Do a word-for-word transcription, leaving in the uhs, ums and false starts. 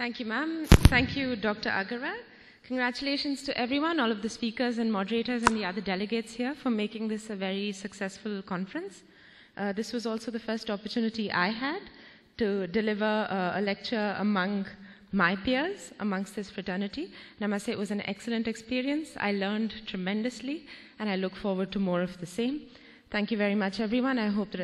Thank you, ma'am. Thank you, Doctor Agarwal. Congratulations to everyone, all of the speakers and moderators and the other delegates here for making this a very successful conference. Uh, this was also the first opportunity I had to deliver uh, a lecture among my peers, amongst this fraternity. And I must say it was an excellent experience. I learned tremendously, and I look forward to more of the same. Thank you very much, everyone. I hope that